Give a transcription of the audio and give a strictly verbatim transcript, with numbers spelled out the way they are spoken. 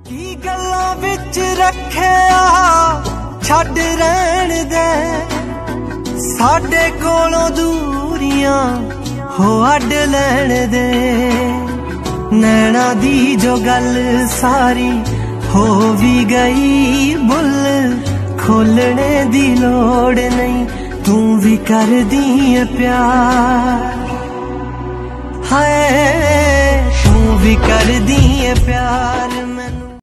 की गल्लां विच रखिया छड्ड रहण दे, साडे कोलों दूरियां हो अड लैण दे। नैना दी जो गल सारी हो भी गई, बुल खोलने दी लोड़ नहीं, तू भी कर दी प्यार। हाय तू भी कर दी प्यार।